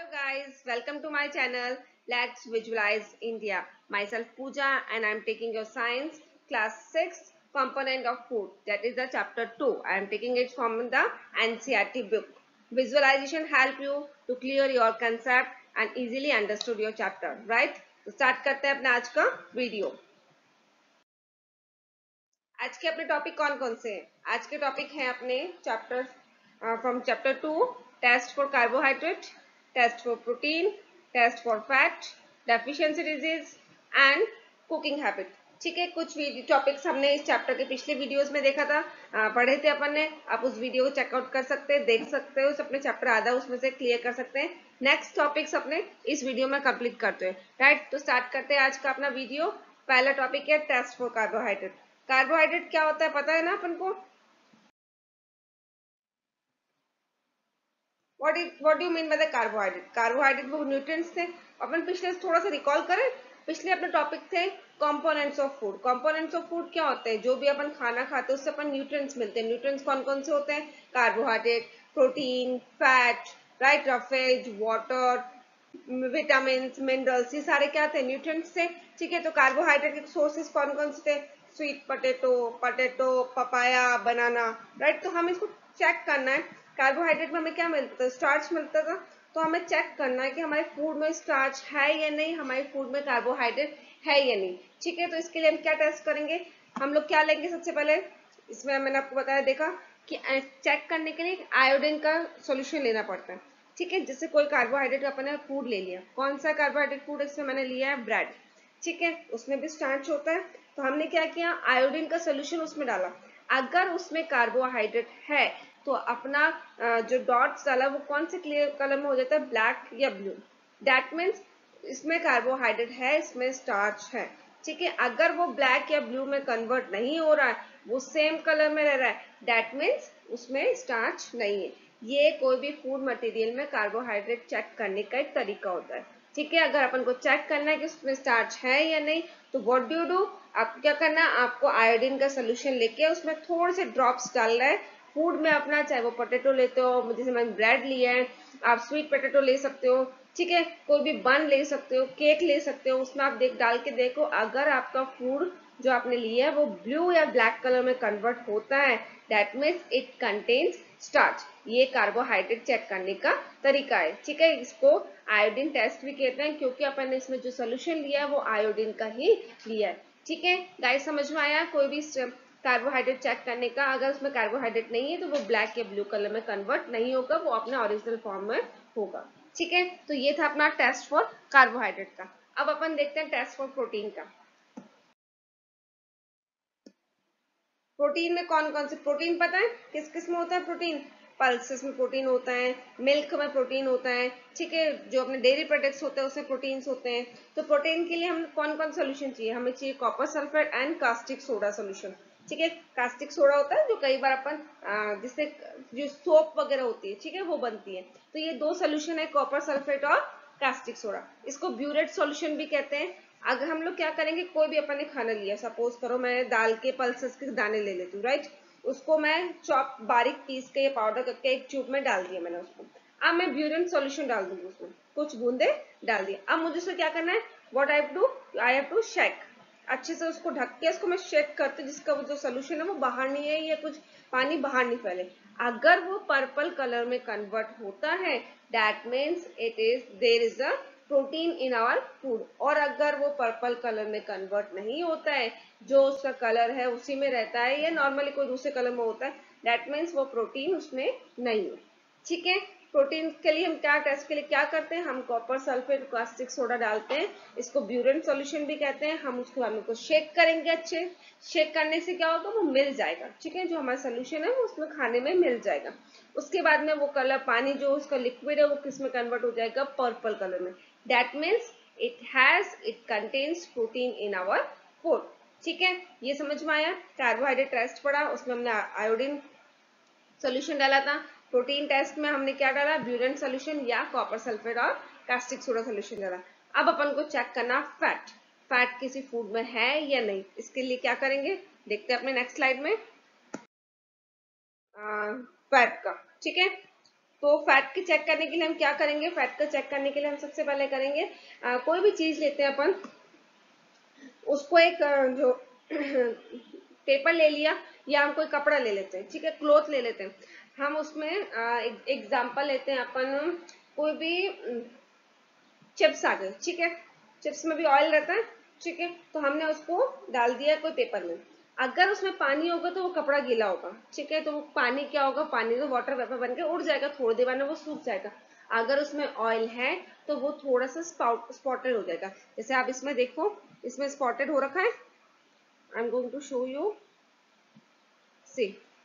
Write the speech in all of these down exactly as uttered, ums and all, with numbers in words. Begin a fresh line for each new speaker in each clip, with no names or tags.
guys, welcome to my channel. Let's visualize India. Myself Pooja and I'm taking your science class six component of food. That is the chapter two. I am taking it from the N C E R T book. Visualization help you to clear your concept and easily understood your chapter, right? तो start करते हैं अपना आज का video. आज के अपने topic कौन कौन से हैं? आज के टॉपिक हैं अपने chapter from chapter two, test for carbohydrate, test for protein, test for fat, deficiency disease and cooking habit. ठीक है, कुछ टॉपिक्स हमने इस चैप्टर के पिछले वीडियोस में देखा था, आ, पढ़े थे अपन ने. आप उस वीडियो को चेकआउट कर सकते हैं, देख सकते हो, अपने चैप्टर आधा उसमें से क्लियर कर सकते हैं. नेक्स्ट टॉपिक्स अपने इस वीडियो में कंप्लीट करते हैं. राइट, तो स्टार्ट करते हैं आज का अपना वीडियो. पहला टॉपिक है टेस्ट फॉर कार्बोहाइड्रेट. कार्बोहाइड्रेट क्या होता है पता है ना अपन को? What is what do you mean by the carbohydrate? Carbohydrate वो न्यूट्रिएंट्स थे. अपन पिछले थोड़ा सा रिकॉल करें. पिछले अपने टॉपिक थे components of food. Components of food क्या होते हैं? जो भी अपन खाना खाते हैं उससे अपन न्यूट्रिएंट्स मिलते हैं. न्यूट्रिएंट्स कौन कौन से होते हैं? Carbohydrate, protein, fat, right, roughage, water, vitamin, minerals, ये सारे क्या थे? न्यूट्रिएंट्स थे. ठीक है, तो कार्बोहाइड्रेट के सोर्सेस कौन कौन से थे? Sweet potato, potato, papaya, banana. Right, तो हम इसको चेक करना है. कार्बोहाइड्रेट में हमें क्या मिलता था? स्टार्च मिलता था. तो हमें चेक करना है कि हमारे फूड में स्टार्च है या नहीं, हमारे फूड में कार्बोहाइड्रेट है या नहीं. ठीक है, तो इसके लिए हम क्या टेस्ट करेंगे? हम लोग क्या लेंगे सबसे पहले? इसमें मैंने आपको बताया, देखा कि चेक करने के लिए आयोडीन का सॉल्यूशन लेना पड़ता है. ठीक है, जैसे कोई कार्बोहाइड्रेट अपने फूड ले लिया. कौन सा कार्बोहाइड्रेट फूड? इसमें मैंने लिया है ब्रेड. ठीक है, उसमें भी स्टार्च होता है. तो हमने क्या किया? आयोडीन का सोल्यूशन उसमें डाला. अगर उसमें कार्बोहाइड्रेट है तो अपना जो डॉट्स डाला वो कौन से क्लियर कलर में हो जाता है? ब्लैक या ब्लू. दैट मीन्स इसमें कार्बोहाइड्रेट है, इसमें स्टार्च है. ठीक है, अगर वो ब्लैक या ब्लू में कन्वर्ट नहीं हो रहा है, वो सेम कलर में रह रहा है, दैट मीन्स उसमें स्टार्च नहीं है. ये कोई भी फूड मटेरियल में कार्बोहाइड्रेट चेक करने का एक तरीका होता है. ठीक है, अगर अपन को चेक करना है कि उसमें स्टार्च है या नहीं, तो व्हाट डू यू डू? आपको क्या करना है? आपको आयोडीन का सोल्यूशन लेके उसमें थोड़े से ड्रॉप्स डालना है फूड में अपना. चाहे वो पोटैटो लेते हो, जैसे मैंने ब्रेड लिया है, आप स्वीट पोटैटो ले सकते हो. ठीक है, कोई भी बन ले सकते हो, केक ले सकते हो. उसमें आप देख डाल के देखो, अगर आपका फूड जो आपने लिया है वो ब्लू या ब्लैक कलर में कन्वर्ट होता है, that means it contains starch. ये कार्बोहाइड्रेट चेक करने का तरीका है. ठीक है, इसको आयोडीन टेस्ट भी कहते हैं, क्योंकि अपन ने इसमें जो सोल्यूशन लिया है वो आयोडीन का ही लिया है. ठीक है गाइस, समझ में आया? कोई भी कार्बोहाइड्रेट चेक करने का, अगर उसमें कार्बोहाइड्रेट नहीं है तो वो ब्लैक या ब्लू कलर में कन्वर्ट नहीं होगा, वो अपने ओरिजिनल फॉर्म में होगा. ठीक है, तो ये था अपना टेस्ट फॉर कार्बोहाइड्रेट का. अब अपन देखते हैं टेस्ट फॉर प्रोटीन का. प्रोटीन में कौन कौन से प्रोटीन पता है? किस किस में होता है प्रोटीन? पल्सेस में प्रोटीन होता है, मिल्क में प्रोटीन होता है. ठीक है, जो अपने डेयरी प्रोडक्ट्स होते हैं उसमें प्रोटीन्स होते हैं. तो प्रोटीन के लिए हम कौन कौन सोल्यूशन चाहिए? हमें चाहिए copper sulphate and caustic soda solution. ठीक है, कास्टिक सोडा होता है जो कई बार अपन जिससे जो सोप वगैरह होती है, ठीक है, वो बनती है. तो ये दो सोल्यूशन है, कॉपर सल्फेट और कास्टिक सोडा. इसको ब्यूरेट सोल्यूशन भी कहते हैं. अगर हम लोग क्या करेंगे, कोई भी अपन ने खाना लिया, सपोज करो मैं दाल के पल्सेस के दाने ले लेती हूँ, राइट. उसको मैं चॉप बारीक पीस के या पाउडर करके एक ट्यूब में डाल दिया मैंने उसको. अब मैं ब्यूरेट सॉल्यूशन डाल दूंगी, उसमें कुछ बूंदे डाल दिए. अब मुझे उसको क्या करना है? What I have to I have to shake. अच्छे से उसको ढक के उसको मैं शेक करती हूँ, जिसका वो जो सोल्यूशन है वो बाहर नहीं है या कुछ पानी बाहर नहीं फैले. अगर वो पर्पल कलर में कन्वर्ट होता है, that means it is there is a protein in our food. और अगर वो पर्पल कलर में कन्वर्ट नहीं होता है, जो उसका कलर है उसी में रहता है या नॉर्मली कोई दूसरे कलर में होता है, दैट मीन्स वो प्रोटीन उसमें नहीं है. ठीक है, प्रोटीन के लिए हम क्या टेस्ट के लिए क्या करते हैं? हम कॉपर सल्फेट कास्टिक सोडा डालते हैं. इसको ब्यूरेट सॉल्यूशन भी कहते हैं. हम उसको हम को शेक करेंगे. अच्छे शेक करने से क्या होगा? वो मिल जाएगा. ठीक है, जो हमारा सोल्यूशन है वो उसमें खाने में मिल जाएगा. उसके बाद में वो कलर पानी जो उसका लिक्विड है वो किस में कन्वर्ट हो जाएगा? पर्पल कलर में. That means it has it contains protein in our food. ठीक है, ये समझ में आया? कार्बोहाइड्रेट टेस्ट पड़ा, उसमें हमने आयोडीन सोल्यूशन डाला था. प्रोटीन टेस्ट में हमने क्या डाला? ब्यूरेट सोल्यूशन या कॉपर सल्फेट और कास्टिक सोडा सोल्यूशन डाला. अब अपन को चेक करना फैट. फैट किसी फूड में है या नहीं. इसके लिए क्या करेंगे? देखते हैं अपने नेक्स्ट स्लाइड में फैट का. ठीक है, तो फैट की चेक करने के लिए हम क्या करेंगे, फैट का चेक करने के लिए हम सबसे पहले करेंगे आ, कोई भी चीज लेते हैं अपन, उसको एक जो पेपर ले लिया या हम कोई कपड़ा ले लेते हैं, ठीक है, क्लोथ ले लेते हैं, हम उसमें एग्जाम्पल लेते हैं अपन, कोई भी चिप्स आ गए, ठीक है, चिप्स में भी ऑयल रहता है, ठीक है, तो हमने उसको डाल दिया कोई पेपर में, अगर उसमें पानी होगा तो वो कपड़ा गीला होगा, ठीक है, तो वो पानी क्या होगा, पानी तो वाटर वेपर बन के उड़ जाएगा, थोड़ी देर बाद में वो सूख जाएगा। अगर उसमें ऑयल है तो वो थोड़ा सा स्पाउट स्पॉटेड हो जाएगा, जैसे आप इसमें देखो, इसमें स्पॉटेड हो रखा है, I am going to show you, see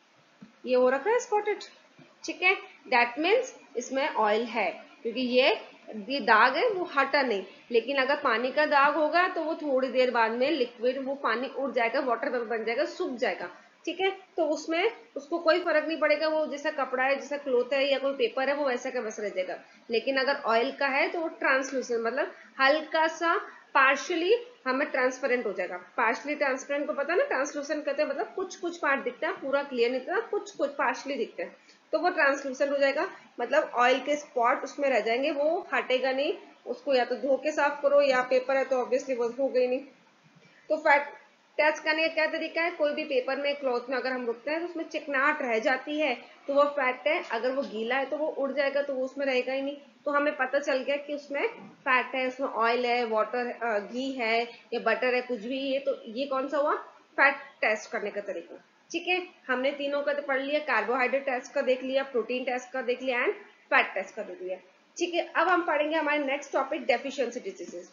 ये हो रखा है स्पॉटेड, ठीक है, दैट मीन्स इसमें ऑयल है, क्योंकि ये ये दाग है वो हटा नहीं, लेकिन अगर पानी का दाग होगा तो वो थोड़ी देर बाद में लिक्विड, वो पानी उड़ जाएगा, वाटर वेपर बन जाएगा, सूख जाएगा, ठीक है, तो उसमें उसको कोई फर्क नहीं पड़ेगा, वो जैसा कपड़ा है, जैसा क्लोथ है या कोई पेपर है, वो वैसा का वैसा रह जाएगा। लेकिन अगर ऑयल का है तो वो ट्रांसलूसेंट, मतलब हल्का सा पार्शियली हमें ट्रांसपेरेंट हो जाएगा। पार्शली ट्रांसपेरेंट को पता है ना, ट्रांसलूसेंट कहते हैं, मतलब कुछ कुछ पार्ट दिखता है, पूरा क्लियर नहीं दिखता, कुछ कुछ पार्शली दिखते हैं, तो वो ट्रांसलूसेंट हो जाएगा, मतलब ऑयल के स्पॉट उसमें रह जाएंगे, वो हटेगा नहीं, उसको या तो धो के साफ करो, या पेपर है तो ऑब्वियसली वो हो गई नहीं। तो फैट टेस्ट करने का क्या तरीका है, कोई भी पेपर में, क्लॉथ में अगर हम रुकते हैं तो उसमें चिकनाहट रह जाती है तो वो फैट है, अगर वो गीला है तो वो उड़ जाएगा, तो वो उसमें रहेगा ही नहीं, तो हमें पता चल गया कि उसमें फैट है, उसमें ऑयल है, वाटर, घी है या बटर है, कुछ भी है, तो ये कौन सा हुआ, फैट टेस्ट करने का तरीका, ठीक है। हमने तीनों का तो पढ़ लिया, कार्बोहाइड्रेट टेस्ट का देख लिया, प्रोटीन टेस्ट का देख लिया एंड फैट टेस्ट का देख लिया, ठीक है। अब हम पढ़ेंगे हमारे next topic, deficiency diseases.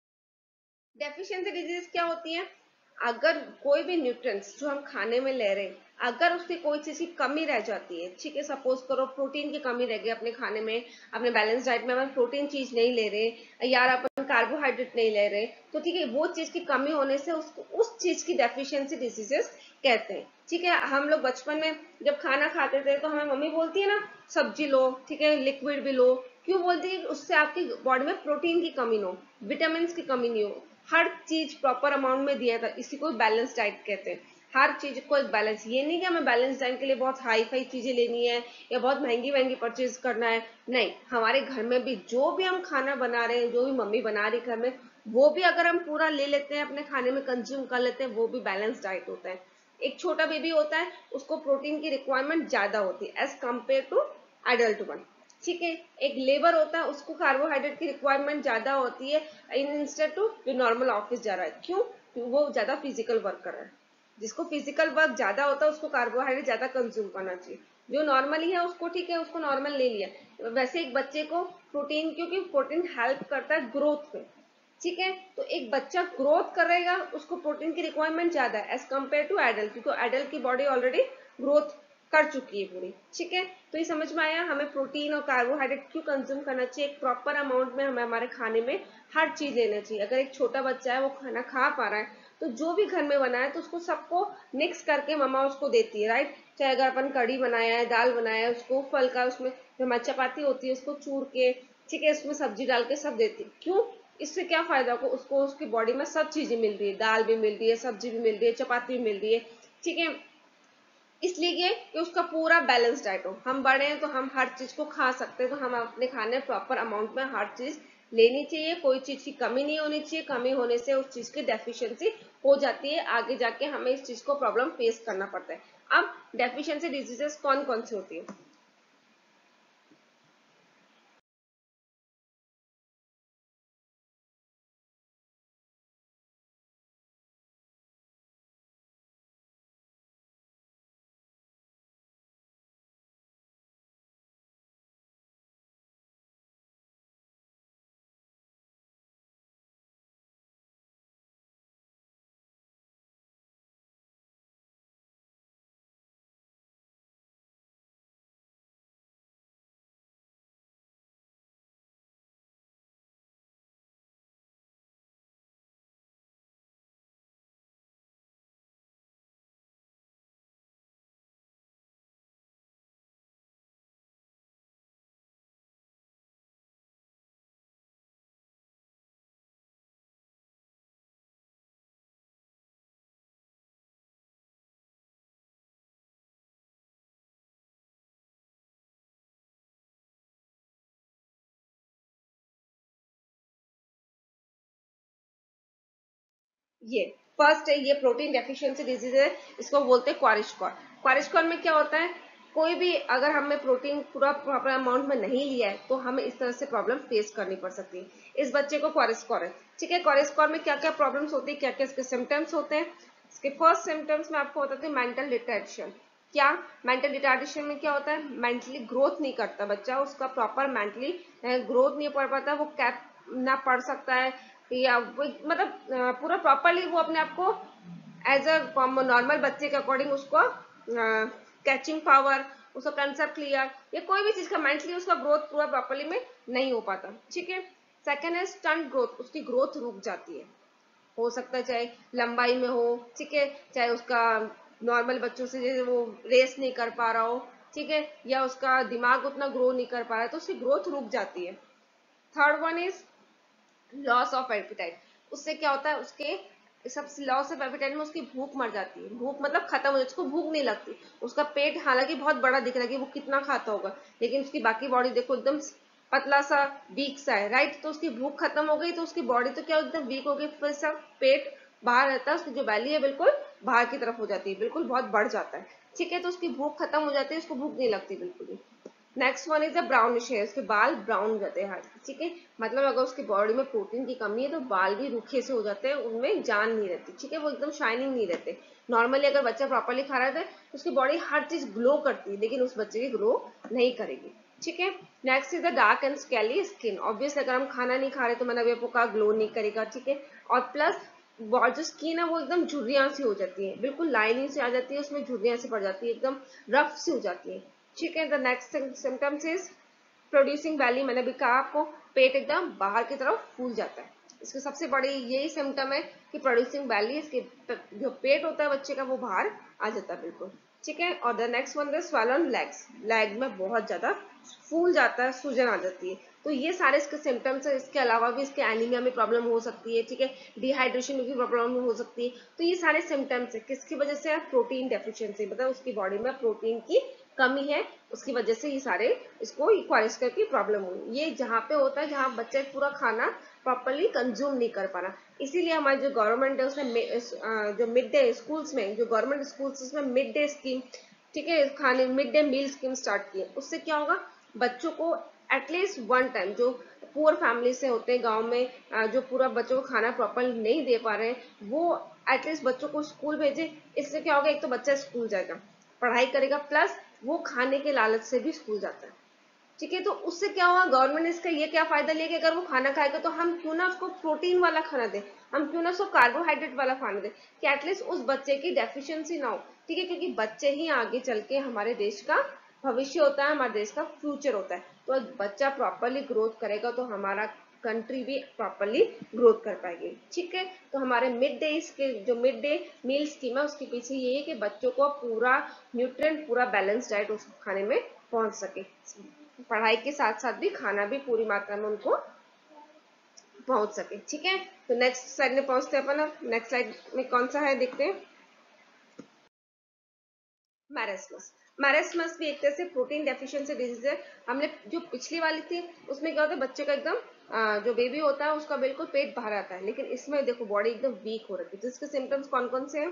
Deficiency disease क्या होती है, अगर कोई भी न्यूट्रिएंट्स जो हम खाने में ले रहे हैं, अगर उसकी कोई चीज की कमी रह जाती है, ठीक है, सपोज करो प्रोटीन की कमी रह गई अपने खाने में, अपने बैलेंस डाइट में हम प्रोटीन चीज नहीं ले रहे, यार अपन कार्बोहाइड्रेट नहीं ले रहे, तो ठीक है, वो चीज की कमी होने से उसको उस चीज की डेफिशिएंसी डिजीजेस कहते हैं, ठीक है। हम लोग बचपन में जब खाना खाते थे तो हमें मम्मी बोलती है ना, सब्जी लो, ठीक है, लिक्विड भी लो, क्यों बोलती है, उससे आपकी बॉडी में प्रोटीन की कमी ना हो, विटामिन की कमी नहीं हो, हर चीज प्रॉपर अमाउंट में दिया था, इसी को बैलेंस डाइट कहते हैं। हर चीज को एक बैलेंस, ये नहीं कि हमें बैलेंस डाइट के लिए बहुत हाई फाई चीजें लेनी है या बहुत महंगी महंगी परचेज करना है, नहीं, हमारे घर में भी जो भी हम खाना बना रहे हैं, जो भी मम्मी बना रही घर में, वो भी अगर हम पूरा ले लेते हैं अपने खाने में, कंज्यूम कर लेते हैं, वो भी बैलेंस डाइट होता है। एक छोटा बेबी होता है, उसको प्रोटीन की रिक्वायरमेंट ज्यादा होती है as compare to adult one, ठीक है। एक लेबर होता है, उसको कार्बोहाइड्रेट की रिक्वायरमेंट ज्यादा होती है इन इंस्टेड टू जो नॉर्मल ऑफिस जा रहा है, क्यों, क्योंकि वो ज्यादा फिजिकल वर्क कर रहा है, जिसको फिजिकल वर्क ज्यादा होता है उसको कार्बोहाइड्रेट ज्यादा कंज्यूम करना चाहिए, जो नॉर्मली है उसको ठीक है, उसको नॉर्मल ले लिया। वैसे एक बच्चे को प्रोटीन, क्योंकि प्रोटीन हेल्प करता है ग्रोथ में, ठीक है, तो एक बच्चा ग्रोथ करेगा, उसको प्रोटीन की रिक्वायरमेंट ज्यादा है एज कम्पेयर टू एडल्ट, क्योंकि एडल्ट की बॉडी ऑलरेडी ग्रोथ कर चुकी है पूरी, ठीक है। तो ये समझ में आया हमें प्रोटीन और कार्बोहाइड्रेट क्यों कंज्यूम करना चाहिए, एक प्रॉपर अमाउंट में हमें हमारे खाने में हर चीज लेना चाहिए। अगर एक छोटा बच्चा है वो खाना खा पा रहा है तो जो भी घर में बना है तो उसको सबको मिक्स करके मम्मा उसको देती है, राइट, चाहे अगर अपन कढ़ी बनाया है, दाल बनाया है, उसको फल का, उसमें जो हमारी चपाती होती है उसको चूर के, ठीक है, उसमें सब्जी डाल के सब देती है, क्यों, इससे क्या फायदा को, उसको उसकी बॉडी में सब चीजें मिल रही है, दाल भी मिल रही है, सब्जी भी मिल रही है, चपाती भी मिल रही है, ठीक है, इसलिए कि उसका पूरा बैलेंस डाइट हो। हम बड़े हैं तो हम हर चीज को खा सकते हैं, तो हम अपने खाने प्रॉपर अमाउंट में हर चीज लेनी चाहिए, कोई चीज की कमी नहीं होनी चाहिए, कमी होने से उस चीज की डेफिशिएंसी हो जाती है, आगे जाके हमें इस चीज को प्रॉब्लम फेस करना पड़ता है। अब डेफिशिएंसी डिजीजेस कौन कौन सी होती है, ये फर्स्ट है, ये प्रोटीन डेफिशिएंसी डिजीज है, इसको बोलते हैं क्वारिशक्वार। क्वारिशक्वार में क्या होता है, कोई भी अगर हमें प्रोटीन पूरा प्रॉपर अमाउंट में नहीं लिया है तो हमें इस तरह से प्रॉब्लम फेस करनी पड़ सकती है। इस बच्चे को क्वारिशक्वार है, ठीक है। क्वारिशक्वार में क्या क्या प्रॉब्लम्स होती है, क्या क्या इसके सिम्टम्स होते हैं। इसके फर्स्ट सिम्टम्स में आपको बताते हैं मेंटल रिटार्डेशन। क्या मेंटल रिटार्डेशन में क्या होता है, मेंटली ग्रोथ नहीं करता बच्चा, उसका प्रॉपर मेंटली ग्रोथ नहीं पढ़ पाता, वो कैप ना पढ़ सकता है, या मतलब पूरा प्रॉपरली वो अपने आप को एज अ नॉर्मल बच्चे के अकॉर्डिंग उसको कैचिंग पावर, उसका कंसेप्ट क्लियर, या कोई भी चीज का मेंटली उसका ग्रोथ पूरा प्रॉपरली में नहीं हो पाता, ठीक है। सेकेंड है स्टंट ग्रोथ, उसकी ग्रोथ रुक जाती है, हो सकता है चाहे लंबाई में हो, ठीक है, चाहे उसका नॉर्मल बच्चों से जैसे वो रेस नहीं कर पा रहा हो, ठीक है, या उसका दिमाग उतना ग्रो नहीं कर पा रहा है तो उसकी ग्रोथ रुक जाती है। Third one is loss of appetite, उससे क्या होता है, उसके सब लॉस ऑफ एपिटाइट में उसकी भूख मर जाती है, भूख मतलब खत्म हो जाती है, उसको भूख नहीं लगती। उसका पेट हालांकि बहुत बड़ा दिख रहा है कि वो कितना खाता होगा, लेकिन उसकी बाकी बॉडी देखो एकदम पतला सा वीक सा है, राइट। तो उसकी भूख खत्म हो गई तो उसकी बॉडी तो क्या एकदम वीक हो गई, फिर सब पेट बाहर रहता है, उसकी जो बैली है बिल्कुल बाहर की तरफ हो जाती है, बिल्कुल बहुत बढ़ जाता है, ठीक है। तो उसकी भूख खत्म हो जाती है, उसको भूख नहीं लगती बिल्कुल भी। Next one is the brownish hair, उसके बाल ब्राउन हो जाते हैं, ठीक है। मतलब अगर उसकी बॉडी में प्रोटीन की कमी है तो बाल भी रूखे से हो जाते हैं, उनमें जान नहीं रहती, ठीक है, वो एकदम शाइनिंग नहीं रहते। नॉर्मली अगर बच्चा प्रॉपरली खा रहा है तो उसकी बॉडी हर चीज ग्लो करती है, लेकिन उस बच्चे की ग्रो नहीं करेगी, ठीक है। Next is the dark and scaly skin, obviously अगर हम खाना नहीं खा रहे तो मैंने अभी आपको कहा ग्लो नहीं करेगा, ठीक है। और प्लस जो स्किन है वो एकदम झुर्रियां सी हो जाती है, बिल्कुल लाइनिंग से आ जाती है, उसमें झुर्रियां सी पड़ जाती है, एकदम रफ सी हो जाती है, ठीक है। The next symptoms is producing belly, मैंने भी कहा आपको, पेट एकदम बाहर की तरफ फूल जाता है, इसके सबसे बड़ी यही सिम्टम है कि प्रोड्यूसिंग बैली, इसके जो पेट होता है बच्चे का वो बाहर आ जाता है बिल्कुल, ठीक है। और the next one swollen legs, leg में बहुत ज्यादा फूल जाता है, सूजन आ जाती है। तो ये सारे इसके सिम्टम्स है, इसके अलावा भी इसके एनीमिया में प्रॉब्लम हो सकती है, ठीक है, डिहाइड्रेशन में भी प्रॉब्लम हो सकती है। तो ये सारे सिम्टम्स है किसकी वजह से, प्रोटीन डेफिशिएंसी, मतलब उसकी बॉडी में प्रोटीन की कमी है, उसकी वजह से ये सारे इसको क्वालिस्टर की प्रॉब्लम हुई। ये जहाँ पे होता है जहाँ बच्चे पूरा खाना प्रॉपरली कंज्यूम नहीं कर पा रहा, इसीलिए हमारी जो गवर्नमेंट है उसने जो मिड डे स्कूल्स में, जो गवर्नमेंट स्कूल्स उसमें मिड डे स्कीम, ठीक है, खाने mid day meal scheme start की है। उससे क्या होगा, बच्चों को एटलीस्ट वन टाइम, जो पुअर फैमिली से होते हैं गांव में, जो पूरा बच्चों को खाना प्रॉपर नहीं दे पा रहे हैं, वो एटलीस्ट बच्चों को स्कूल भेजे। इससे क्या होगा, एक तो बच्चा स्कूल जाएगा, पढ़ाई करेगा, प्लस वो खाने के लालच से भी स्कूल जाता है, ठीक है। तो उससे क्या हुआ, गवर्नमेंट ने इसका ये क्या फायदा लिया कि अगर वो खाना खाएगा तो हम क्यों ना उसको प्रोटीन वाला खाना दें, हम क्यों ना उसको कार्बोहाइड्रेट वाला खाना दें, कि एटलीस्ट उस बच्चे की डेफिशिएंसी ना हो, ठीक है। क्योंकि बच्चे ही आगे चल के हमारे देश का भविष्य होता है, हमारे देश का फ्यूचर होता है। तो बच्चा प्रॉपरली ग्रोथ करेगा तो हमारा कंट्री भी प्रॉपरली ग्रोथ कर पाएगी, ठीक है। तो हमारे मिड डे के जो मिड डे मील स्कीम है उसके पीछे ये है कि बच्चों को पूरा न्यूट्रिएंट, पूरा बैलेंस डाइट उस खाने में पहुंच सके, पढ़ाई के साथ साथ भी खाना भी पूरी मात्रा में उनको पहुंच सके, ठीक है। तो नेक्स्ट स्लाइड में पहुंचते हैं अपन, अब नेक्स्ट स्लाइड में कौन सा है देखते हैं, मैरेस्मस। मैरेस्मस भी एक तरह से प्रोटीन डेफिशिएंसी डिजीज है। हमने जो पिछली वाली थी उसमें क्या होता है, बच्चे का एकदम अ, जो बेबी होता है उसका बिल्कुल पेट बाहर आता है, लेकिन इसमें देखो बॉडी एकदम वीक हो रखी है। तो इसके सिम्टम्स कौन कौन से हैं,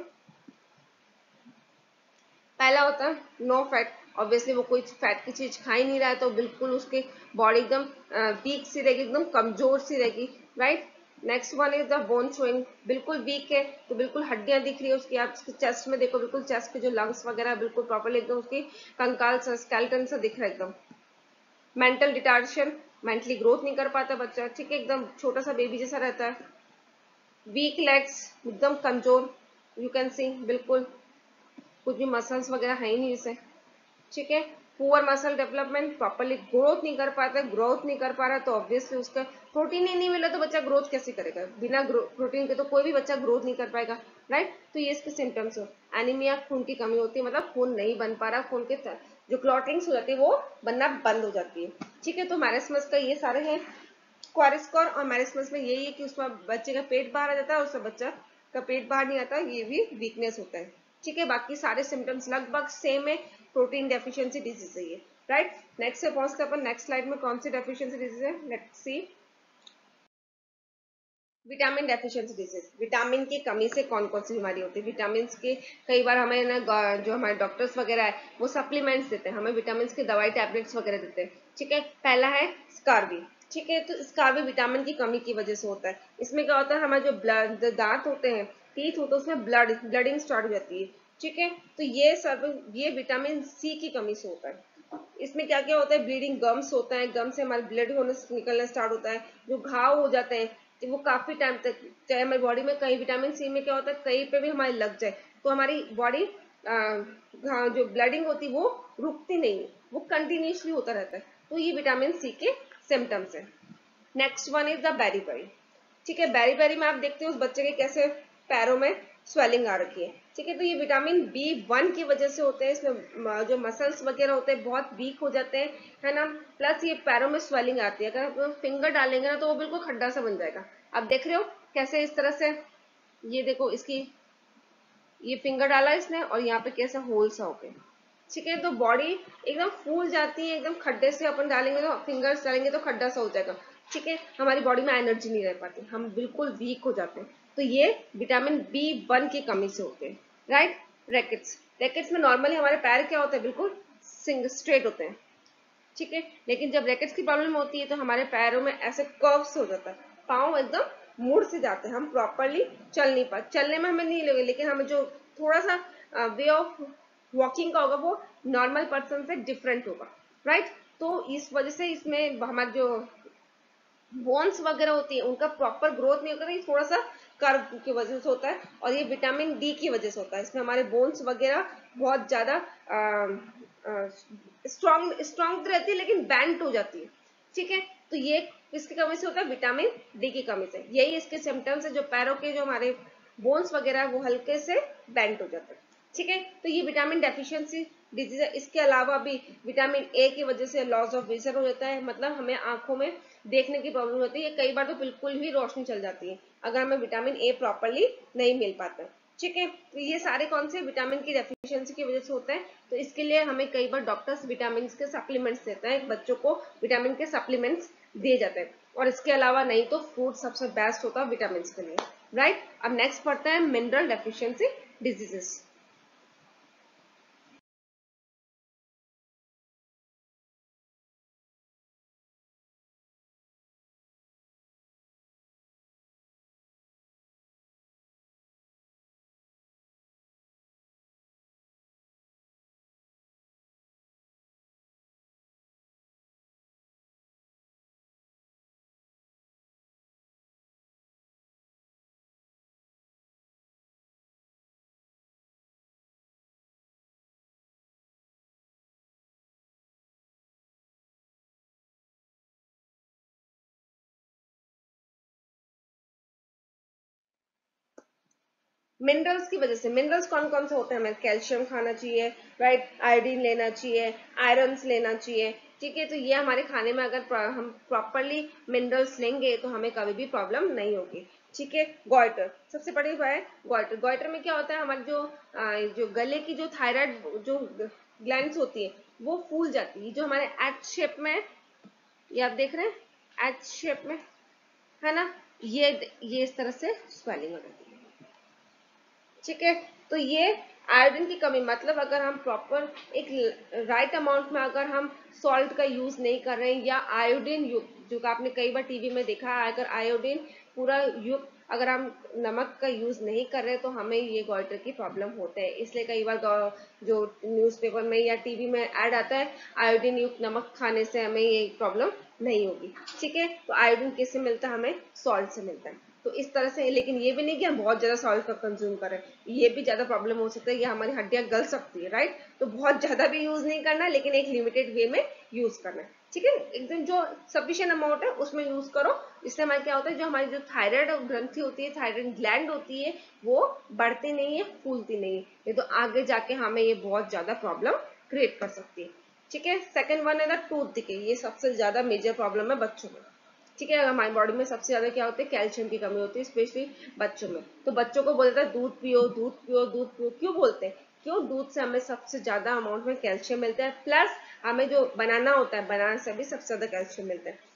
पहला होता है नो फैट, ऑब्वियसली वो कोई फैट की चीज खा ही नहीं रहा है तो बिल्कुल उसकी बॉडी एकदम वीक सी रहेगी, एकदम कमजोर सी रहेगी, right. Next one is the bone showing, बिल्कुल वीक है तो बिल्कुल हड्डियां दिख रही है उसकी, आप उसकी चेस्ट में देखो, बिल्कुल चेस्ट के जो लंग्स वगैरह बिल्कुल प्रॉपरली एकदम उसकी कंकाल सा स्केलेटन सा दिख रहा है एकदम। मेंटल डिटार्शन, मेंटली ग्रोथ नहीं कर पाता बच्चा, ठीक है, एकदम छोटा सा बेबी जैसा रहता है। वीक लेग्स, एकदम कमजोर, यू कैन सी बिल्कुल कुछ भी मसल्स वगैरह है ही नहीं इसे, ठीक है। Poor muscle development, properly growth नहीं कर पाता, ग्रोथ नहीं कर पा रहा तो ऑब्वियसली उसका प्रोटीन ही नहीं मिला तो बच्चा ग्रोथ कैसे करेगा, बिना प्रोटीन के तो कोई भी बच्चा ग्रोथ नहीं कर पाएगा, राइट। तो ये इसके सिम्टम्स हो। एनीमिया, खून की कमी होती है, मतलब खून नहीं बन पा रहा, खून के जो क्लॉटिंग्स हो जाती है वो बनना बंद हो जाती है, ठीक है। तो मैरेस्मस का ये सारे हैं। क्वारिस्कोर और मैरेस्मस में यही है कि उसमें बच्चे का पेट बाहर आ जाता है और उससे बच्चा का पेट बाहर नहीं आता, ये भी वीकनेस होता है, ठीक है। बाकी सारे सिम्टम्स लगभग सेम है, प्रोटीन डेफिशिएंसी डिजीज है ये, राइट। नेक्स्ट से पहुंचते अपन नेक्स्ट स्लाइड में, कौन सी डेफिशिएंसी डिजीज है, let's see. Vitamin deficiency disease, vitamin की कमी से कौन कौन सी बीमारी होती है? विटामिन के कई बार हमें ना जो हमारे डॉक्टर्स वगैरह है वो सप्लीमेंट्स देते हैं, हमें विटामिन की दवाई टैबलेट्स वगैरह देते हैं, ठीक है। पहला है स्कारवी, ठीक है। तो स्कारवी विटामिन की कमी की वजह से होता है। इसमें क्या होता है, हमारे जो ब्लड दांत होते हैं, टीथ होते हैं, उसमें ब्लड ब्लडिंग स्टार्ट हो जाती है, ठीक है। तो ये सब ये विटामिन सी की कमी से होता है। इसमें क्या क्या होता है, ब्लीडिंग गम्स होता है, गम से हमारे ब्लड होने निकलना स्टार्ट होता है, जो घाव हो जाते हैं तो वो काफी टाइम तक, चाहे हमारी बॉडी में कहीं विटामिन सी में क्या होता है कहीं पे भी हमारे लग जाए तो हमारी बॉडी जो ब्लडिंग होती है वो रुकती नहीं है, वो कंटिन्यूसली होता रहता है। तो ये विटामिन सी के सिम्टम्स है। Next one is the beriberi, ठीक है। बेरी बेरी में आप देखते हो उस बच्चे के कैसे पैरों में स्वेलिंग आ रखी है, ठीक है। तो ये विटामिन बी वन की वजह से होते हैं, इसमें जो मसल्स वगैरह होते हैं बहुत वीक हो जाते हैं, है ना। प्लस ये पैरों में स्वेलिंग आती है, अगर आप फिंगर डालेंगे ना तो वो बिल्कुल खड्डा सा बन जाएगा। आप देख रहे हो कैसे इस तरह से, ये देखो इसकी, ये फिंगर डाला इसने और यहाँ पे कैसा होल सा हो गया, ठीक है। तो बॉडी एकदम फूल जाती है, एकदम खड्डे से अपन डालेंगे तो फिंगर्स डालेंगे तो खड्डा सा हो जाएगा, ठीक है। हमारी बॉडी में एनर्जी नहीं रह पाती, हम बिल्कुल वीक हो जाते हैं। तो ये विटामिन बी वन की कमी से होते हैं, राइट। रैकेट्स, रैकेट्स में नॉर्मली हमारे पैर क्या होते हैं, बिल्कुल सिंग स्ट्रेट होते हैं, ठीक है। लेकिन जब रैकेट्स की प्रॉब्लम होती है तो हमारे पैरों में ऐसे कर्व्स हो जाता है, पाँव एकदम मुड़ से जाते हैं, हम प्रॉपरली चल नहीं पाते। चलने में हमें नहीं लगे, लेकिन हमें जो थोड़ा सा वे ऑफ वॉकिंग का होगा वो नॉर्मल पर्सन से डिफरेंट होगा, राइट। तो इस वजह से इसमें हमारे जो बोन्स वगैरह होती है उनका प्रॉपर ग्रोथ नहीं होता, थोड़ा सा कर्व की वजह से होता है। और ये विटामिन डी की वजह से होता है, इसमें हमारे बोन्स वगैरह बहुत ज्यादा स्ट्रॉन्ग स्ट्रॉन्ग रहती है लेकिन बैंट हो जाती है, ठीक है। तो ये किसकी कमी से होता है, विटामिन डी की कमी से। यही इसके सिम्टम्स है, जो पैरों के जो हमारे बोन्स वगैरह वो हल्के से बैंट हो जाते हैं, ठीक है। तो ये विटामिन डेफिशिएंसी डिजीज है। इसके अलावा भी विटामिन ए की वजह से लॉस ऑफ विजन हो जाता है, मतलब हमें आंखों में देखने की प्रॉब्लम होती है, कई बार तो बिल्कुल ही रोशनी चल जाती है अगर हमें विटामिन ए प्रॉपरली नहीं मिल पाता, ठीक है। तो ये सारे कौन से विटामिन की डेफिशिएंसी की वजह से होते हैं। तो इसके लिए हमें कई बार डॉक्टर्स विटामिन के सप्लीमेंट्स देते हैं, बच्चों को विटामिन के सप्लीमेंट्स दिए जाते हैं। और इसके अलावा नहीं तो फ्रूट सबसे बेस्ट होता है विटामिन के लिए, राइट। अब नेक्स्ट पढ़ते हैं मिनरल डेफिशिएंसी डिजीजेस। मिनरल्स की वजह से, मिनरल्स कौन कौन से होते हैं, हमें कैल्शियम खाना चाहिए, राइट, आयोडीन लेना चाहिए, आयरन्स लेना चाहिए, ठीक है। तो ये हमारे खाने में अगर हम प्रॉपरली मिनरल्स लेंगे तो हमें कभी भी प्रॉब्लम नहीं होगी, ठीक है। गॉइटर सबसे बड़ी है, गॉइटर गॉइटर में क्या होता है, हमारे जो आ, जो गले की जो थायराइड जो ग्लैंड्स होती है वो फूल जाती है, जो हमारे एच शेप में, ये आप देख रहे हैं एच शेप में, है ना। ये ये इस तरह से स्वेलिंग हो जाती है, ठीक है। तो ये आयोडीन की कमी, मतलब अगर हम प्रॉपर एक राइट अमाउंट में अगर हम सॉल्ट का यूज नहीं कर रहे हैं, या आयोडीन युक्त, जो आपने कई बार टीवी में देखा है, अगर आयोडीन पूरा युक्त अगर हम नमक का यूज नहीं कर रहे तो हमें ये गॉइटर की प्रॉब्लम होता है। इसलिए कई बार जो न्यूज़पेपर में या टीवी में ऐड आता है, आयोडीन युक्त नमक खाने से हमें ये प्रॉब्लम नहीं होगी, ठीक है। तो आयोडीन किससे मिलता है, हमें सॉल्ट से मिलता है। तो इस तरह से, लेकिन ये भी नहीं कि हम बहुत ज्यादा सॉल्ट का कंज्यूम करें, ये भी ज्यादा प्रॉब्लम हो सकता है, ये हमारी हड्डियां गल सकती है, राइट। तो बहुत ज्यादा भी यूज नहीं करना, लेकिन एक लिमिटेड वे में यूज करना है, ठीक है। एकदम जो सफिशिएंट अमाउंट है उसमें यूज करो। इससे हमारे क्या होता है, जो हमारी जो थायराइड ग्रंथि होती है, थायराइड ग्लैंड होती है, वो बढ़ती नहीं है, फूलती नहीं है, ये तो आगे जाके हमें ये बहुत ज्यादा प्रॉब्लम क्रिएट कर सकती है, ठीक है। सेकेंड वन है टूथ डिके, ये सबसे ज्यादा मेजर प्रॉब्लम है बच्चों में, ठीक है। हमारी बॉडी में सबसे ज्यादा क्या होता है, कैल्शियम की कमी होती है, स्पेशली बच्चों में। तो बच्चों को बोलता है दूध पियो दूध पियो दूध पियो, क्यों बोलते हैं, क्यों, दूध से हमें सबसे ज्यादा अमाउंट में कैल्शियम मिलता है, प्लस हमें जो बनाना होता है, बनाना से भी सबसे ज्यादा कैल्शियम मिलता है।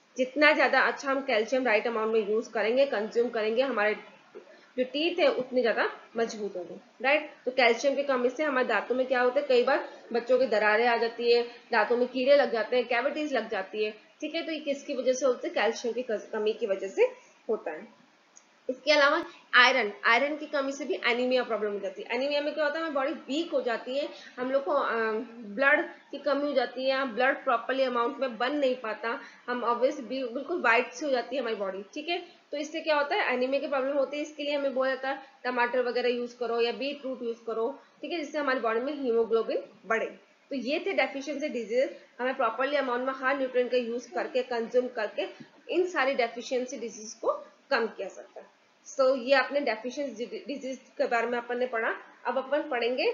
जितना ज्यादा अच्छा हम कैल्शियम राइट अमाउंट में यूज करेंगे, कंज्यूम करेंगे, हमारे जो टीथ है उतनी ज्यादा मजबूत होंगे, राइट। तो कैल्शियम की कमी से हमारे दांतों में क्या होता है, कई बार बच्चों की दरारें आ जाती है, दांतों में कीड़े लग जाते हैं, कैविटीज लग जाती है, ठीक है। तो ये किसकी वजह से होता है, कैल्शियम की कमी की वजह से होता है। इसके अलावा आयरन, आयरन की कमी से भी एनीमिया प्रॉब्लम हो जाती है। एनीमिया में क्या होता है, हमारी बॉडी वीक हो जाती है, हम लोग को ब्लड की कमी हो जाती है, ब्लड प्रॉपरली अमाउंट में बन नहीं पाता, हम ऑब्वियस बिल्कुल वाइट से हो जाती है हमारी बॉडी, ठीक है। तो इससे क्या होता है, एनीमिया की प्रॉब्लम होती है। इसके लिए हमें बोला जाता है टमाटर वगैरह यूज करो या बीट रूट यूज करो, ठीक है, जिससे हमारी बॉडी में हीमोग्लोबिन बढ़े। तो ये थे डेफिशिएंसी डिजीज। हमें प्रॉपरली अमाउंट में हर न्यूट्रिएंट का यूज करके, कंज्यूम करके इन सारी डेफिशिएंसी डिजीज को कम किया सकता है। सो so, ये अपने डेफिशिएंसी डिजीज के बारे में अपन ने पढ़ा। अब अपन पढ़ेंगे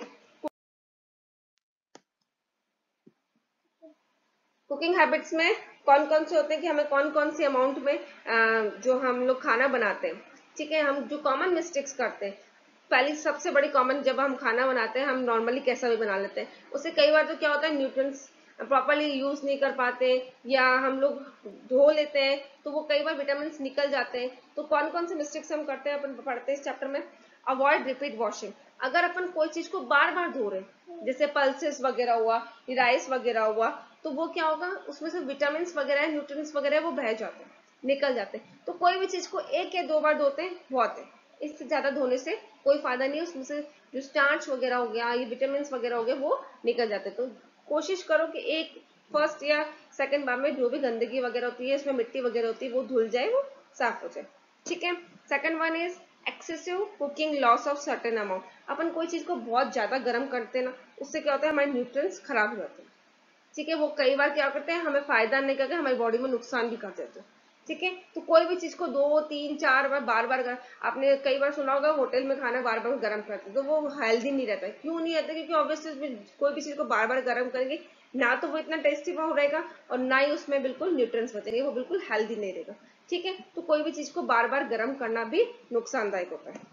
कुकिंग हैबिट्स में कौन कौन से होते हैं, कि हमें कौन कौन सी अमाउंट में जो हम लोग खाना बनाते हैं, ठीक है। हम जो कॉमन मिस्टेक्स करते हैं, पहली सबसे बड़ी कॉमन, जब हम खाना बनाते हैं हम नॉर्मली कैसा भी बना लेते हैं, उससे कई बार तो क्या होता है न्यूट्रिएंट्स प्रॉपरली यूज नहीं कर पाते, या हम लोग धो लेते हैं तो वो कई बार विटामिन निकल जाते हैं। तो कौन कौन से मिस्टेक्स हम करते हैं अपन पढ़ते हैं इस चैप्टर में। अवॉइड रिपीट वॉशिंग, अगर अपन कोई चीज को बार बार धो रहे हैं, जैसे पल्सेस वगैरह हुआ, राइस वगैरह हुआ, तो वो क्या होगा, उसमें से विटामिन वगैरह, न्यूट्रिएंट्स वगैरह वो बह जाते हैं, निकल जाते हैं। तो कोई भी चीज को एक या दो बार धोते हैं बहुत है, इससे ज्यादा धोने से कोई फायदा नहीं है, उसमें से जो स्टार्च वगैरह हो गया, ये विटामिन वगैरह हो गए, वो निकल जाते हैं। तो कोशिश करो कि एक फर्स्ट या सेकंड बार में जो भी गंदगी वगैरह होती है, इसमें मिट्टी वगैरह होती है, वो धुल जाए, वो साफ हो जाए, ठीक है। Second one is excessive cooking, loss of certain amount. अपन कोई चीज को बहुत ज्यादा गर्म करते हैं ना, उससे क्या होता है, हमारे न्यूट्रिएंट्स खराब हो जाते हैं, ठीक है। वो कई बार क्या करते हैं, हमें फायदा नहीं करके हमारी बॉडी में नुकसान भी कर देते हैं, ठीक है। तो कोई भी चीज को दो तीन चार बार बार बार कर, आपने कई बार सुना होगा होटल में खाना बार बार गर्म करते हैं, तो वो हेल्दी नहीं रहता है। क्यों नहीं रहता, क्योंकि ऑब्वियसली कोई भी चीज को बार बार गर्म करेंगे ना, तो वो इतना टेस्टी वो रहेगा, और ना ही उसमें बिल्कुल न्यूट्रिएंट्स बचेंगे, वो बिल्कुल हेल्दी नहीं रहेगा, ठीक है। तो कोई भी चीज को बार बार गर्म करना भी नुकसानदायक होता है।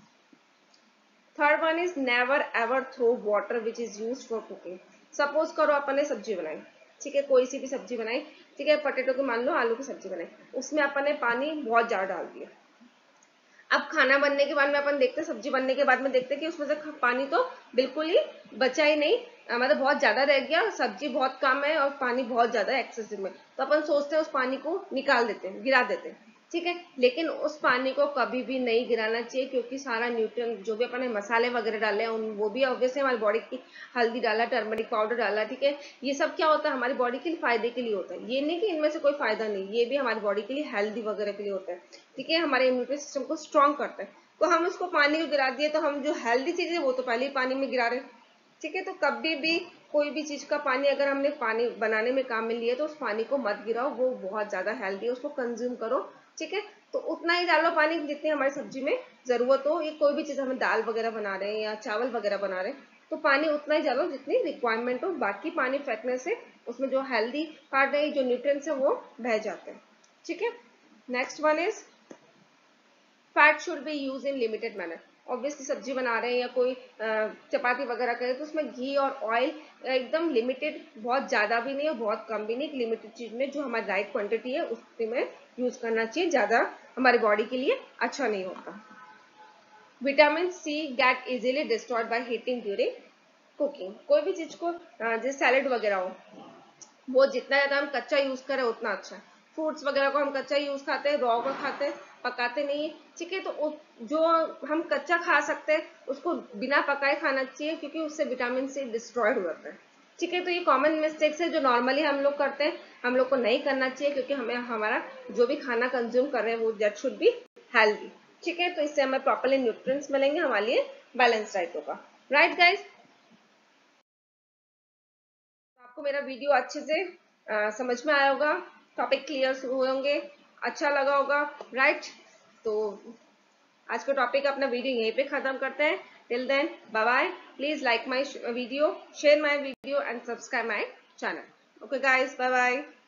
Third one is never ever throw water which is use for cooking. Suppose करो अपन ने सब्जी बनाई, ठीक है, कोई सी भी सब्जी बनाई, ठीक है, पोटैटो की मान लो, आलू की सब्जी बनाई, उसमें अपन ने पानी बहुत ज्यादा डाल दिया। अब खाना बनने के बाद में अपन देखते, सब्जी बनने के बाद में देखते कि उसमें से पानी तो बिल्कुल ही बचा ही नहीं, मतलब बहुत ज्यादा रह गया, सब्जी बहुत कम है और पानी बहुत ज्यादा एक्सेसिव में, तो अपन सोचते हैं उस पानी को निकाल देते हैं, गिरा देते हैं, ठीक है। लेकिन उस पानी को कभी भी नहीं गिराना चाहिए, क्योंकि सारा न्यूट्रिएंट जो भी अपन ने मसाले वगैरह डाले हैं, उन वो भी ऑब्वियसली हमारी बॉडी की, हल्दी डाला, टर्मरिक पाउडर डाला, ठीक है, ये सब क्या होता है, हमारी बॉडी के लिए फायदे के लिए होता है। ये नहीं कि इनमें से कोई फायदा नहीं, ये भी हमारी बॉडी के लिए हेल्दी वगैरह के लिए होता है, ठीक है, हमारे इम्यूनिटी सिस्टम को स्ट्रॉन्ग करता है। तो हम उसको पानी में गिरा दिए, तो हम जो हेल्दी चीज है वो तो पहले ही पानी में गिरा रहे, ठीक है। तो कभी भी कोई भी चीज का पानी अगर हमने पानी बनाने में काम में लिया, तो उस पानी को मत गिराओ, वो बहुत ज्यादा हेल्दी है, उसको कंज्यूम करो, ठीक है। तो उतना ही डालो पानी जितनी हमारी सब्जी में जरूरत हो, ये कोई भी चीज हमें दाल वगैरह बना रहे हैं या चावल वगैरह बना रहे हैं, तो पानी उतना ही डालो जितनी रिक्वायरमेंट हो, बाकी पानी फेंकने से उसमें जो हेल्दी पार्ट है, जो न्यूट्रिएंट्स है, वो बह जाते हैं, ठीक है। Next one is fat should be use in limited manner. Obviously सब्जी बना रहे हैं या कोई चपाती वगैरह करें, तो उसमें घी और ऑयल एकदम लिमिटेड, बहुत ज्यादा भी नहीं और बहुत कम भी नहीं, एक लिमिटेड चीज में जो हमारी राइट क्वांटिटी है उसमें यूज करना चाहिए, ज्यादा हमारी बॉडी के लिए अच्छा नहीं होता। Vitamin C get easily destroyed by heating during cooking. कोई भी चीज को जैसे सैलेड वगैरह हो, वो जितना ज्यादा हम कच्चा यूज करें उतना अच्छा है। फ्रूट्स वगैरह को हम कच्चा यूज खाते हैं, रॉ को खाते हैं, पकाते नहीं, ठीक है। तो जो हम कच्चा खा सकते हैं उसको बिना पकाए खाना चाहिए, क्योंकि उससे विटामिन सी डिस्ट्रॉयड हो जाता है, ठीक है। तो ये कॉमन मिस्टेक्स है जो नॉर्मली हम लोग करते हैं, हम लोग को नहीं करना चाहिए, क्योंकि हमें हमारा जो भी खाना कंज्यूम कर रहे हैं वो दैट शुड बी हेल्दी, ठीक है। तो इससे हमें प्रॉपरली न्यूट्रिएंट्स मिलेंगे, हमारे लिए बैलेंस डाइट होगा, राइट गाइज। आपको मेरा वीडियो अच्छे से आ, समझ में आया होगा, टॉपिक क्लियर हुए होंगे, अच्छा लगा होगा, राइट। तो आज का टॉपिक अपना वीडियो यहीं पे खत्म करते हैं। Till then bye bye. Please like my video, share my video and subscribe my channel. Okay guys, bye bye.